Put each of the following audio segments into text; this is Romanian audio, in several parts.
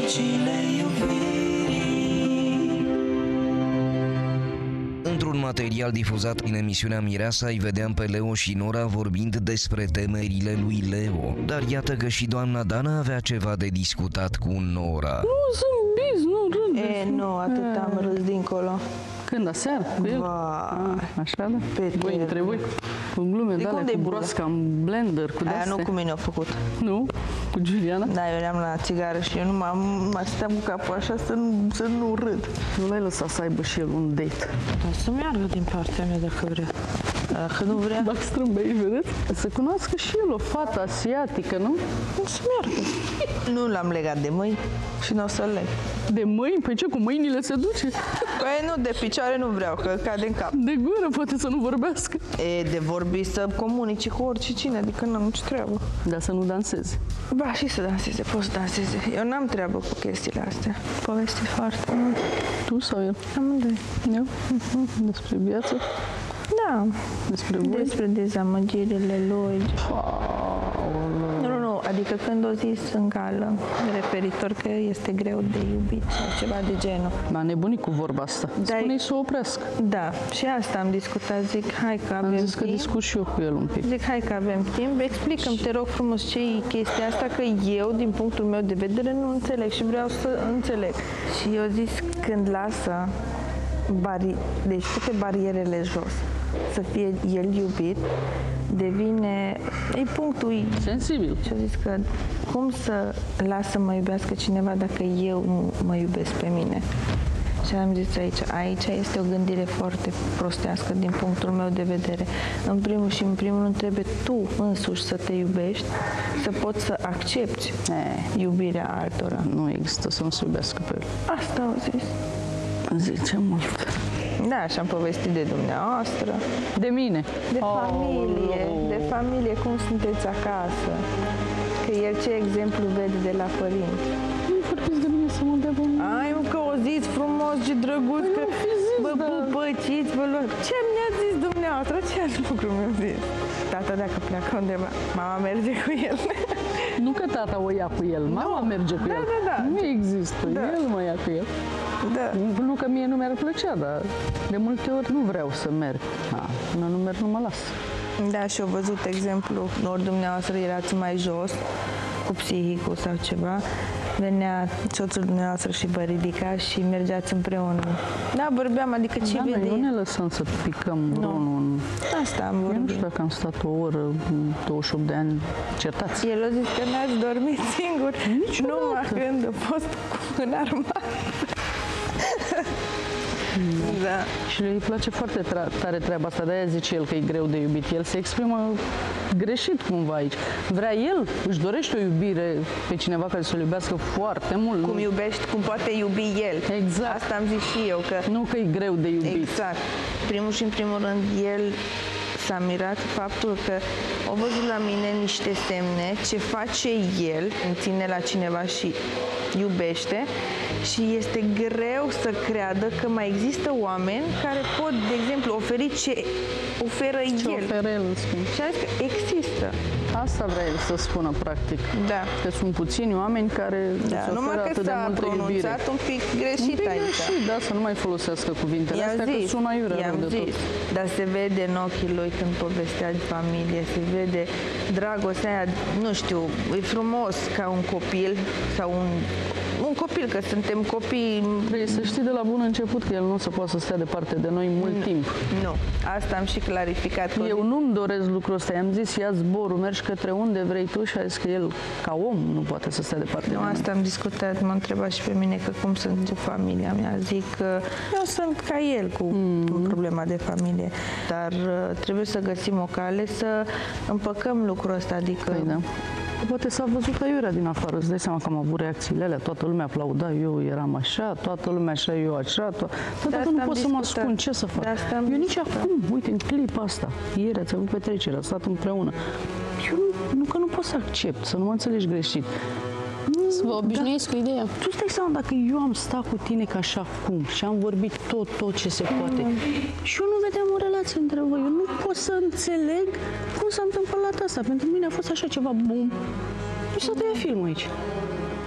Măgicile iubirii. Într-un material difuzat în emisiunea Mireasa, îi vedeam pe Leo și Nora vorbind despre temerile lui Leo. Dar iată că și doamna Dana avea ceva de discutat cu Nora. Nu sunt biz, nu râd. Nu, atât am râs dincolo. Când, aseară? Cu el? Așa, da? Voi între voi? Cu glume de alea, cu broasca în blender, cu de-astea. Aia nu cu mine au făcut. Nu? Cu Juliana? Da, eu eram la țigară și eu nu mă stăteam cu capul așa să nu râd. Nu l-ai lăsat să aibă și el un date? Dar să meargă din partea mea dacă vrea. Dacă nu vrea... Dacă strâmbei, vedeți? Să cunoască și el o fată asiatică, nu? Nu să meargă. Nu l-am legat de mâini și nu o să-l leg. De mâini? Păi ce, cu mâinile se duce? Păi nu, de picioare nu vreau, că cade în cap. De gură poate să nu vorbească. De vorbi să comunici cu oricine, adică n-am nicio treabă. Dar să nu danseze. Ba, și să danseze, pot să danseze. Eu n-am treabă cu chestiile astea. Povesti foarte mult. Tu sau el? Amândoi. Eu? Despre viață? Da. Despre voi? Despre dezamăgirile lui. Nu, adică când o zis în gală, referitor că este greu de iubit sau ceva de genul. M-a nebunit cu vorba asta. Spune-i să o oprească. Da, și asta am discutat, zic, hai că avem timp. Am zis că discut și eu cu el un pic. Zic, hai că avem timp, explică-mi, te rog frumos, ce e chestia asta, că eu, din punctul meu de vedere, nu înțeleg și vreau să înțeleg. Și eu zis, când lasă deci toate barierele jos, să fie el iubit, devine, e punctul sensibil. Și a zis că cum să las să mă iubească cineva dacă eu nu mă iubesc pe mine? Și am zis aici este o gândire foarte prostească din punctul meu de vedere. În primul rând trebuie tu însuși să te iubești, să poți să accepti iubirea altora. Nu există să nu se iubească pe el. Asta au zis. Zice mult. Da, și am povestit de dumneavoastră. De mine. De familie, cum sunteți acasă. Că el ce exemplu vede de la părinți. Nu vorbiți de mine să mă dea bun. Ai, că o zis frumos, ce drăguț, că vă pupăciți, vă luați. Ce mi-a zis dumneavoastră? Ce alt lucru mi-a zis? Tata, dacă pleacă undeva, mama merge cu el. Nu că tata o ia cu el, mama merge cu el. Da. Nu există, el mă ia cu el. Da. Nu că mie nu mi-ar plăcea, dar de multe ori nu vreau să merg. Până nu merg, nu mă las. Da, și-au văzut exemplu, ori dumneavoastră erați mai jos, cu psihicul sau ceva, venea soțul dumneavoastră și vă ridica și mergeați împreună. Da, vorbeam, adică ce vede... Noi nu ne lăsăm să picăm unul în... Asta am vorbit. Eu nu știu dacă am stat o oră, 28 de ani, certați. El a zis că n-ați dormit singur, numai când a fost în armată. Da. Și îi place foarte tare treaba asta, de-aia zice el că e greu de iubit. El se exprimă greșit cumva aici. Vrea el, își dorește o iubire pe cineva care să-l iubească foarte mult. Cum iubești, cum poate iubi el. Exact. Asta am zis și eu, că... Nu că e greu de iubit. Exact. Primul și în primul rând, el s-a mirat faptul că a văzut la mine niște semne, ce face el, îmi ține la cineva și iubește, și este greu să creadă că mai există oameni care pot, de exemplu, oferi ce oferă el. Ce oferă el, în schimb. Și a zis că există. Asta vrea el să spună, practic. Da. Că sunt puțini oameni care îți oferă atât de multă iubire. Numai că s-a pronunțat un pic greșit aici. Da, să nu mai folosească cuvintele astea, că sună aiurea rău de tot. Dar se vede în ochii lui când povestea de familie, se vede dragostea aia, nu știu, e frumos ca un copil sau un copil, că suntem copii... Vrei să știi de la bun început că el nu se poate să stea departe de noi mult timp. Nu, asta am și clarificat. Eu nu-mi doresc lucrul ăsta, i-am zis, ia zborul, mergi către unde vrei tu, și a zis că el, ca om, nu poate să stea departe de noi. Asta am discutat, m-a întrebat și pe mine că cum sunt cu familia mea. Zic că eu sunt ca el cu problema de familie, dar trebuie să găsim o cale să împăcăm lucrul ăsta, adică... Păi da. Poate s-a văzut aiurea din afară, îți dai seama că am avut reacțiile alea, toată lumea aplauda, eu eram așa, toată lumea așa, eu așa, toată nu pot să mă ascund, ce să fac? Eu nici acum, uite, în clipa asta, ieri ați avut petrecere, ați stat împreună, eu nu că nu pot să accept, să nu mă înțelegi greșit. Să vă obișnuiți cu ideea. Tu stai seama, dacă eu am stat cu tine ca așa acum și am vorbit tot ce se poate și eu nu vedeam o relație între voi, eu nu pot să înțeleg cum s-a întâmplat asta. Pentru mine a fost așa ceva bum și s-a tăiat filmul aici.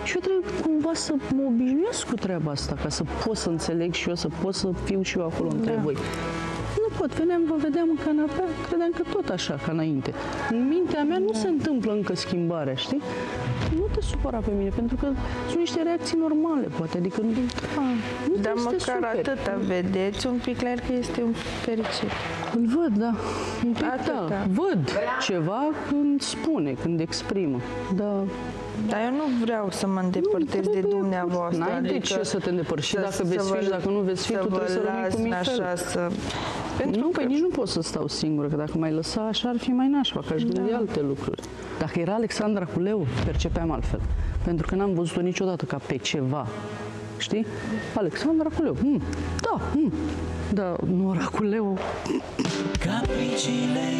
Și eu trebuie cumva să mă obișnuiesc cu treaba asta, ca să pot să înțeleg și eu, să pot să fiu și eu acolo între voi. Nu pot, vă vedeam în canapea, credeam că tot așa, ca înainte. În mintea mea nu se întâmplă încă schimbarea, știi? Nu te supăra pe mine, pentru că sunt niște reacții normale, poate, adică nu Dar te măcar superi. atâta vedeți un pic clar că este un fericit. Îl văd, da. Un pic, Atâta. da. Văd ceva când spune, când exprimă. Da. Dar eu nu vreau să mă îndepărtez de dumneavoastră. N-ai de ce să te îndepărți. Și dacă veți fi și dacă nu veți fi, tu trebuie să rămâi cu Michel. așa, să... Pentru că nici nu pot să stau singură, că dacă m-ai lăsa așa ar fi mai nașpa, că aș gândi alte lucruri. Dacă era Alexandra cu Leo, percepeam altfel. Pentru că n-am văzut-o niciodată ca pe ceva. Știi? Alexandra cu Leo. Da, da, Nora cu Leo. Capriciile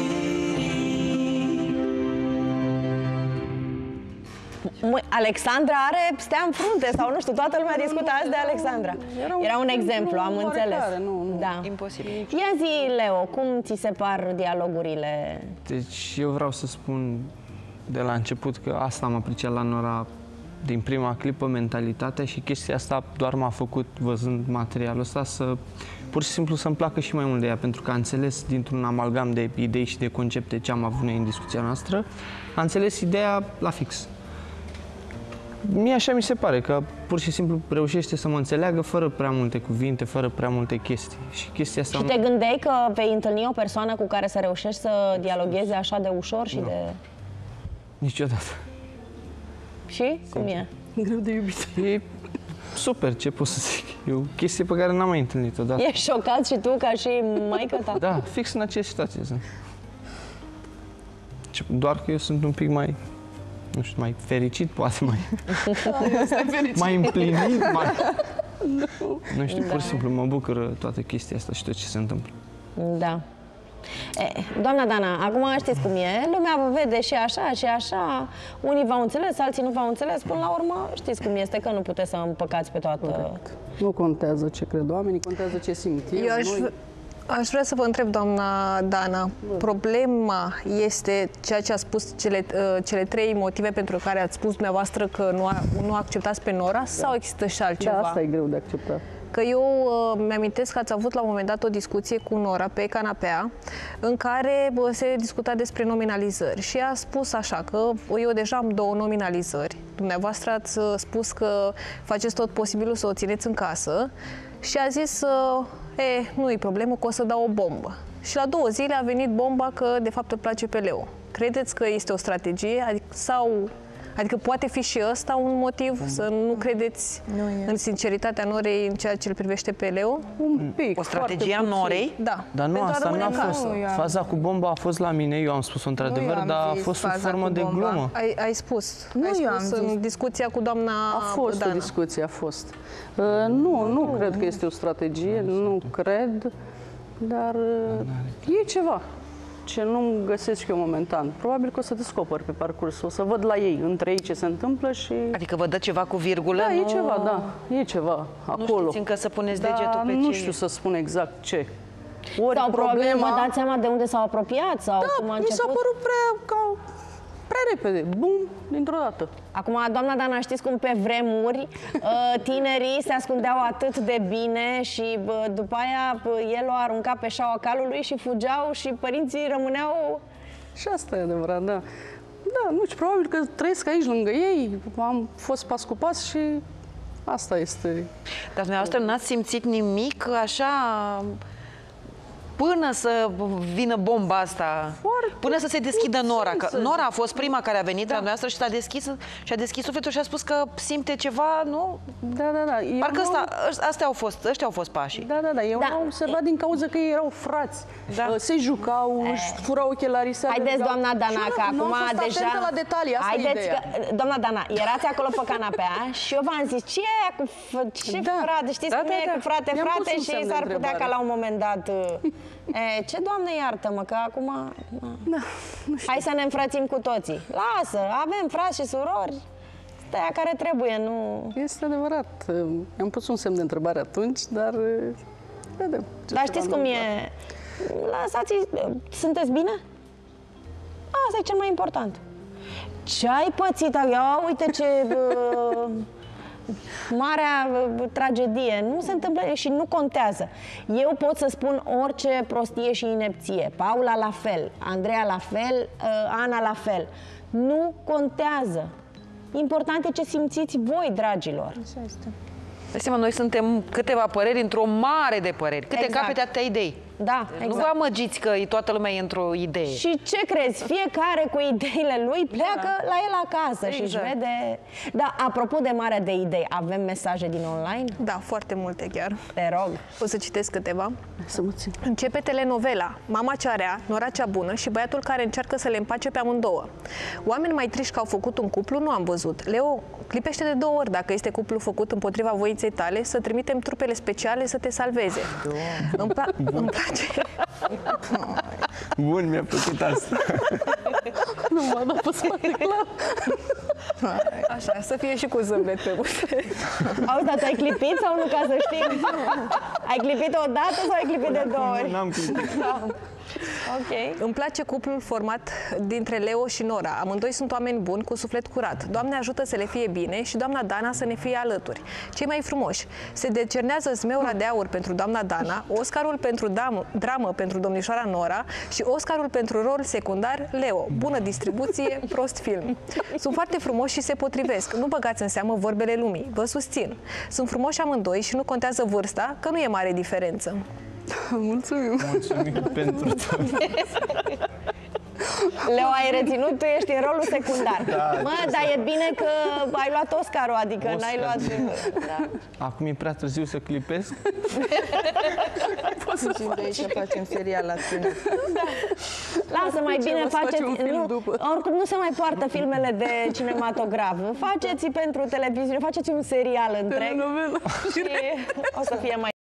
Alexandra are stea în frunte sau nu știu, toată lumea discută azi de Alexandra. Era un exemplu, am înțeles. Da. Imposibil. Ia zi, Leo, cum ți se par dialogurile? Deci eu vreau să spun de la început că asta am apreciat la Nora din prima clipă, mentalitatea, și chestia asta doar m-a făcut, văzând materialul ăsta, să pur și simplu să-mi placă și mai mult de ea, pentru că a înțeles dintr-un amalgam de idei și de concepte ce am avut noi în discuția noastră, a înțeles ideea la fix. Mie așa mi se pare, că pur și simplu reușește să mă înțeleagă fără prea multe cuvinte, fără prea multe chestii. Și chestia asta... Și te gândeai că vei întâlni o persoană cu care să reușești să dialoghezi așa de ușor și de... Niciodată. Și? Cum e? Greu de iubit. E super, ce pot să zic. E o chestie pe care n-am mai întâlnit odată. Ești șocat și tu, ca și maică ta? Da, fix în aceeași situație sunt. Doar că eu sunt un pic mai, nu știu, mai fericit, poate mai împlinit, mai... Nu știu, pur și simplu mă bucură toată chestia asta și tot ce se întâmplă. Da. Doamna Dana, acum știți cum e, lumea vă vede și așa, și așa, unii v-au înțeles, alții nu v-au înțeles, până la urmă știți cum este, că nu puteți să împăcați pe toată... Nu contează ce cred oamenii, contează ce simt eu. Aș vrea să vă întreb, doamna Dana, problema este ceea ce a spus cele trei motive pentru care ați spus dumneavoastră că nu acceptați pe Nora, sau există și altceva? Da, asta e greu de acceptat. Că eu mi-amintesc că ați avut la un moment dat o discuție cu Nora pe canapea în care se discuta despre nominalizări și a spus așa că eu deja am 2 nominalizări. Dumneavoastră ați spus că faceți tot posibilul să o țineți în casă și a zis nu-i problemă, că o să dau o bombă. Și la 2 zile a venit bomba că de fapt îl place pe Leo. Credeți că este o strategie? Adică poate fi și ăsta un motiv să nu credeți în sinceritatea Norei în ceea ce îl privește pe Leo? Un pic. O strategie a Norei? Da. Dar nu, asta nu a fost. Faza cu bomba a fost la mine, eu am spus-o într-adevăr, dar a fost sub formă de glumă. Ai spus. Nu, ai eu am spus în discuția cu doamna A fost Dana. o discuție, a fost. Nu cred că este o strategie, nu cred, dar e ceva ce nu găsesc eu momentan. Probabil că o să descoper pe parcurs, o să văd la ei, între ei ce se întâmplă și... Adică vă dă ceva cu virgulă? Da, nu... e ceva, da, e ceva acolo. Nu știți încă să puneți degetul pe nu ce știu e. să spun exact ce. Ori Sau probabil vă dați seama de unde s-au apropiat? Sau cum a mi s-a început? părut prea repede, bum, dintr-o dată. Acum, doamna Dana, știți cum pe vremuri tinerii se ascundeau atât de bine și după aia el o arunca pe șaua calului și fugeau și părinții rămâneau... Și asta e adevărat, da. Da, nu știu, probabil că trăiesc aici lângă ei, am fost pas cu pas și asta este. Dar dumneavoastră n-ați simțit nimic așa până să vină bomba asta, până să se deschidă Nora. Că Nora a fost prima care a venit la dumneavoastră și a deschis sufletul și a spus că simte ceva, nu? Da. Parcă ăștia au fost pașii. Da. Eu am observat din cauza că ei erau frați. Da. Se jucau, își furau ochelarii, se Haideți, alergau. doamna Dana, că acum deja... la detalii, asta e ideea. Doamna Dana, erați acolo pe canapea și eu v-am zis, ce e aia cu frate? Știți cum e cu frate și s-ar putea ca la un moment dat... Ce, Doamne, iartă-mă, că acum... Hai să ne înfrățim cu toții. Lasă, avem frați și surori. Stea care trebuie, nu... Este adevărat. Am pus un semn de întrebare atunci, dar vedem. Dar știți cum e? Lăsați, sunteți bine? Asta e cel mai important. Ce ai pățit? Ia uite ce marea tragedie. Nu se întâmplă și nu contează. Eu pot să spun orice prostie și inepție. Paula la fel, Andreea la fel, Ana la fel. Nu contează. Important e ce simțiți voi, dragilor. Așa este. De seama, noi suntem câteva păreri într-o mare de păreri. Câte capete, atâtea idei. Da, exact. Nu vă amăgiți că toată lumea e într-o idee. Și ce crezi? Fiecare cu ideile lui pleacă la el acasă și își vede... Da, apropo de marea de idei, avem mesaje din online? Da, foarte multe chiar. Te rog. O să citesc câteva. Să mă țin. Începe telenovela Mama cea rea, Nora cea bună și băiatul care încearcă să le împace pe amândouă. Oameni mai triști că au făcut un cuplu nu am văzut. Leo, clipește de 2 ori dacă este cuplu făcut împotriva voinței tale, să trimitem trupele speciale să te salveze. Îmi place. Bun, mi-a plăcut asta. Nu m-a dat pe spate clar. Așa, să fie și cu zâmbet pe buze. Auzi, dar tu ai clipit sau nu, ca să știi? Ai clipit o dată sau ai clipit de 2 ori? N-am clipit. Ok. Îmi place cuplul format dintre Leo și Nora. Amândoi sunt oameni buni, cu suflet curat. Doamne ajută să le fie bine și doamna Dana să ne fie alături. Cei mai frumoși. Se decernează Zmeura de Aur pentru doamna Dana, Oscarul pentru dramă pentru domnișoara Nora și Oscarul pentru rol secundar Leo. Bună distribuție, prost film. Sunt foarte frumoși și se potrivesc. Nu băgați în seamă vorbele lumii. Vă susțin. Sunt frumoși amândoi și nu contează vârsta, că nu e mare diferență. Mulțumim. Mulțumim pentru tot. Leo, ai reținut, tu ești în rolul secundar. Mă, dar e bine că ai luat Oscarul, adică n-ai luat... Da. Acum e prea târziu să clipesc. Poți să de aici facem serial la tine. Lasă, mai bine faceți... Oricum nu se mai poartă filmele de cinematograf. Faceți pentru televiziune, faceți un serial întreg. Și o să fie mai...